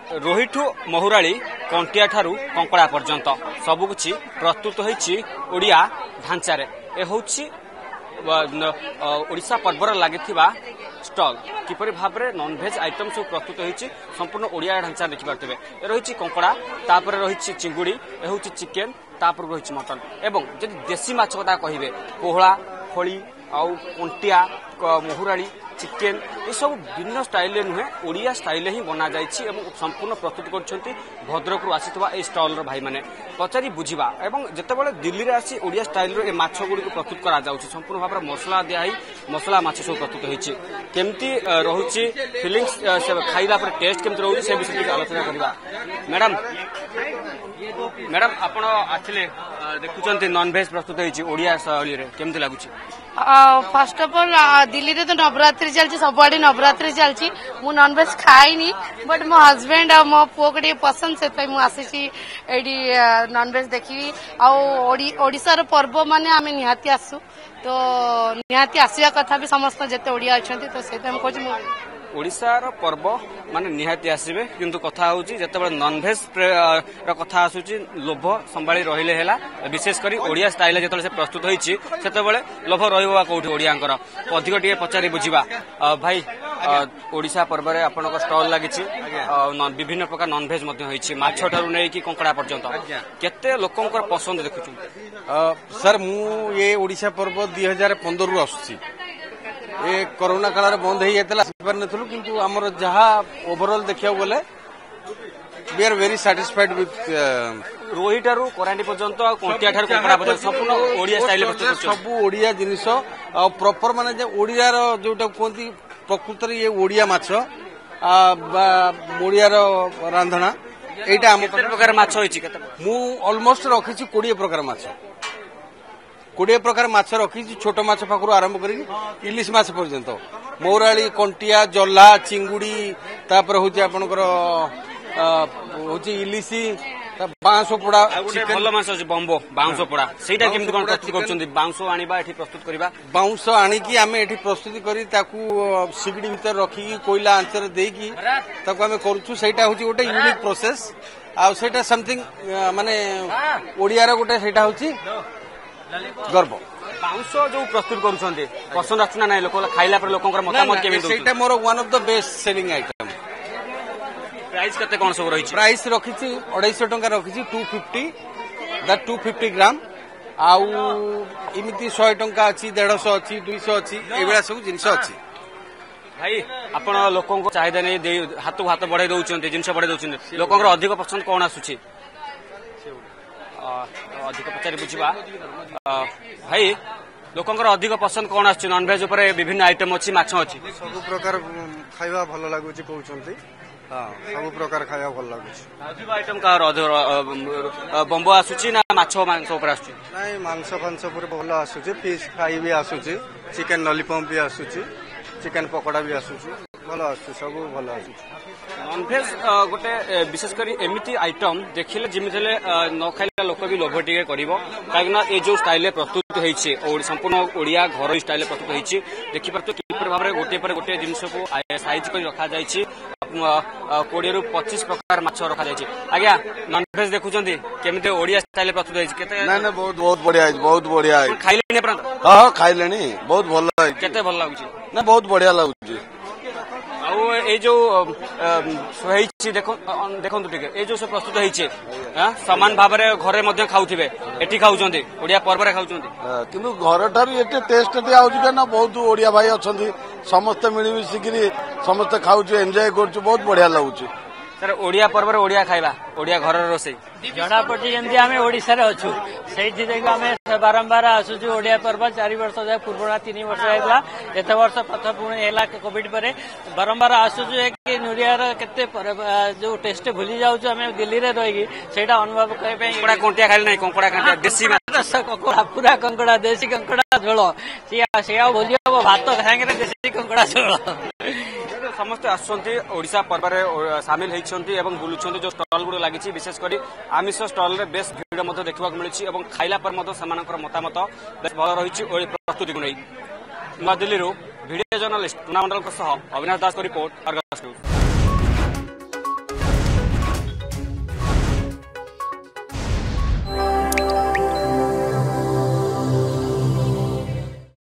रोहिठू महुराली कंटिया ठारू कंकड़ा पर्यंत सबकुछ प्रस्तुत होईछि ओडिया ढांचारे ए होछि ओडिशा पर्वर लागिथिबा स्टॉल किपरि भाबरे नॉन वेज आइटम सब प्रस्तुत होईछि संपूर्ण ओडिया ढांचा देखि पारथिबे ए रहिछि कंकड़ा तापर रहिछि चिंगुडी ए होछि चिकेन तापर रहिछि मटन एवं जदि देसी माछ कथा कहिबे पोहळा फळी आउ कंटिया महुराली चिकेन ये सब भिन्न स्टाइल नुहे ओडिया स्टाइल ही बना जाइछि एवं संपूर्ण प्रस्तुत करछंती भद्रक रु आसीतबा ए स्टॉल रो भाई माने पचारी बुझिबा एवं जेतेबेले दिल्ली रे आसी ओडिया स्टाइल रो ए माछ गुडी को प्रस्तुत करा जाउछि संपूर्ण भाबरे मसला दियाई मसला माछ सब प्रस्तुत होइछि केमती रहुछि फीलिंग्स से खाइला पर टेस्ट केमती रहुछि से विषय के आलोचना करबा मैडम आपण आथिले देखुचंती नॉन वेज प्रस्तुत होइछि ओडिया शैली रे केमती लागुछि फर्स्ट ऑफ ऑल दिल्ली रे तो नवरात्रि चलछि सबआडे नवरात्रि चलछि मु नॉन वेज खाइनी बट मो हस्बैंड और मो पुओ के पसंद से मु आसी एडी नॉन वेज देखी आ ओडिसा रो पर्व माने आमे निहाती आसु तो निहाती आसिया कथा भी समस्त जते ओडिया अछंती तो से हम कहछि ओडिशार पर्व माने निहाती आसबे किंतु कथा होउची जेतेबेले नॉन वेज रो कथा आसुची लोभ संभाली रहिले हेला विशेष करी ओडिया स्टाइल जेतेबेले से प्रस्तुत होईची सेतेबेले लोभ रहइबा कोठी ओडियांकर अधिक टिके पचारी बुझिबा भाई ओडिशा पर्व रे आपनको स्टॉल लागिची विभिन्न प्रकार नॉन वेज मध्ये होईची माछ ठारू नै कि कंकड़ा पर्यंत केते लोकंकर पसंद देखुछु सर मु ये ओडिशा पर्व 2015 रु आसुची ए कोरोना काल बंद हो जाता आसपार नथुलु किंतु हमर जहा ओवरऑल देखिया बोले we are very satisfied with रोहिठारू करांडी पर्यंत कंटिया ठारू कंकड़ा पर्यंत संपूर्ण ओडिया स्टाइल सब ओडिया जिनिस प्रॉपर माने जे ओडिया रो जोटा कोंती प्रकृत रे ये ओडिया माछ ओडिया रो रांधना एटा हम प्रकार माछ होईची केते मु ऑलमोस्ट रखिछि 20 प्रकार माछ 20 प्रकार माछ रखी छोट माछ पाखु आरंभ कर इलिश माछ पर्यंत मौराली कंटिया जल्ला चिंगुड़ी तापर होची आपनकर होची इलिशी बांस पोड़ा भल माछ अछि बम्बो बांस पोड़ा सेटा केमति कोन प्रस्तुत करछन्ती बांस आनिबा एठी प्रस्तुत करिबा बांस आनिकी आमे एठी प्रस्तुत करी ताकू सिगडी भीतर रखी कोइला आंचर देकी ताकू आमे करछु सेटा होची गोटे यूनिक प्रोसेस आ सेटा समथिंग माने ओडिया रो गोटे सेटा होची गर्व बाउंस जो प्रस्तुत करूछन्ते पसंद आछना नै लोक खाइला पर लोकंकर मतामत केमि दोछ सेटा मोर one of the best selling item price कते कोन सब रहिछि प्राइस रखिछि 250 टंका रखिछि 250 दैट 250 ग्राम आउ इमिति 100 टंका अछि 150 अछि 200 अछि एबेला सब जिंस अछि भाई आपण लोकंको चाहिदा नै हाथ हाथ बढ़ाई दउछन्ते जिंस बढ़ाई दउछन्ते लोकंकर अधिक पसंद कोन आसुछि अधिक पचारि बुझिबा भाई लोकंकर अधिक पसंद कोन आछि नॉन वेज ऊपर विभिन्न आइटम अछि माछ अछि सब प्रकार खाइबा भलो लागुछि कहउछन्ती हां सब प्रकार खाइबा भलो लागुछि अधिक आइटम का बम्बो आसुछि ना माछ मांस ऊपर आसुछि नै मांस फांस ऊपर भलो आसुछि फिश फ्राई भी आसुछि चिकन लॉलीपॉप भी आसुछि चिकन पकोड़ा भी आसुछि भलो आसुछि सब भलो आसुछि नॉन वेज गोटे विशेष करी एमिति आइटम देखिले जिमिले न खाइला लोक भी लोभ टिके करिवो काहेकना ए जो स्टाइल प्रस्तुत होईछि और संपूर्ण ओडिया घर स्टाइल प्रस्तुत होईछि देखि परतो किपर भाबरे गोटे पर गोटे जिंस को साइज कर रखा जाईछि 20 रु 25 प्रकार माछ रखा जाईछि आज्ञा नॉन वेज देखुचंदी केमिते ओडिया स्टाइल प्रस्तुत होईछि केते ना ना बहुत बढ़िया है बहुत बढ़िया है खाइलेनी प्रांत हां खाइलेनी बहुत भलो है केते भलो लागुछि ना बहुत बढ़िया लागुछि आउ ए जो होईछि देखंतु टिके ए जो से प्रस्तुत होईछि समान भाबरे घरे मध्ये खाउथिबे एठी खाउचंती ओडिया पर्व रे खाउचंती किंतु घर ठारू एते टेस्ट दे आउछि के ना बहुत ओडिया भाई अछंती समस्त मिली मिसिकरी समस्त खाउछु एन्जॉय करछु बहुत बढ़िया लागुछि सर ओडिया पर्व रे ओडिया खाइबा ओडिया घर रोसई जणा पटी जेंती आमे ओडिसा रे अछु सेठी देखि आमे बारंबार आसुछु ओडिया पर्व 4 वर्ष जाय पूर्वना 3 वर्ष आइला एते वर्ष प्रथम पुणे हेला कोविड परे बारंबार आसुछु एक नुरियार केते जो टेस्ट भूली जाउछु आमे दिल्ली रे रहिगी सेटा अनुभव करे पे कंकड़ा कंटिया खाइल नै कंकड़ा कंटिया देसी माछ कंकड़ा पूरा कंकड़ा देसी कंकड़ा झोल से आ भूलियो भात खांगे देसी कंकड़ा झोल समस्त आसुचंती ओडिशा पर्व रे शामिल हेइछंती एवं बुलुछंती जो स्टॉल गुड लागिछि विशेष करी आमिष स्टॉल रे बेस भीड़ मध्ये देखिबाक मिलिछि एवं खाइला पर मध्ये समानकर मतामत बेस भलो रहिछि ओइ प्रस्तुति को नै नवा दिल्ली रो वीडियो जर्नलिस्ट टूना मंडल को सह अविनाश दास को रिपोर्ट अर्गस न्यूज।